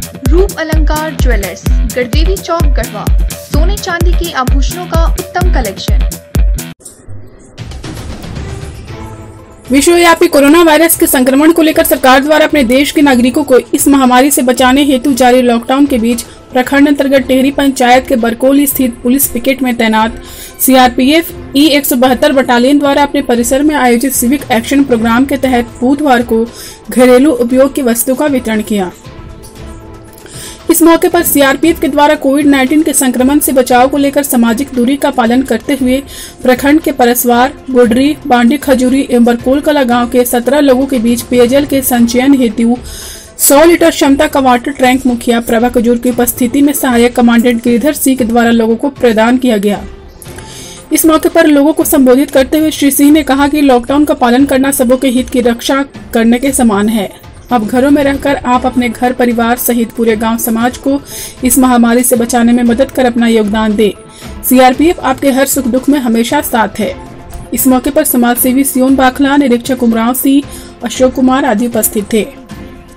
रूप अलंकार ज्वेलर्स, गढ़देवी चौक, गढ़वा। सोने चांदी के आभूषणों का उत्तम कलेक्शन। विश्वव्यापी कोरोना वायरस के संक्रमण को लेकर सरकार द्वारा अपने देश के नागरिकों को इस महामारी से बचाने हेतु जारी लॉकडाउन के बीच प्रखंड अंतर्गत टेहरी पंचायत के बरकोली स्थित पुलिस पिकेट में तैनात सीआरपीएफ E-172 बटालियन द्वारा अपने परिसर में आयोजित सिविक एक्शन प्रोग्राम के तहत बुधवार को घरेलू उपयोग की वस्तुओं का वितरण किया। इस मौके पर सीआरपीएफ के द्वारा कोविड-19 के संक्रमण से बचाव को लेकर सामाजिक दूरी का पालन करते हुए प्रखंड के परसवार, बुडरी, बांडी खजूरी एवं बरकोल कला गाँव के 17 लोगों के बीच पेयजल के संचयन हेतु 100 लीटर क्षमता का वाटर टैंक मुखिया प्रभा खजूर की उपस्थिति में सहायक कमांडेंट गिरिधर सिंह के द्वारा लोगों को प्रदान किया गया। इस मौके पर लोगों को संबोधित करते हुए श्री सिंह ने कहा कि लॉकडाउन का पालन करना सबों के हित की रक्षा करने के समान है। अब घरों में रहकर आप अपने घर परिवार सहित पूरे गांव समाज को इस महामारी से बचाने में मदद कर अपना योगदान दे। सीआरपीएफ आपके हर सुख दुख में हमेशा साथ है। इस मौके पर समाज सेवी सियोन बाखला, निरीक्षक उमराव सिंह, अशोक कुमार आदि उपस्थित थे।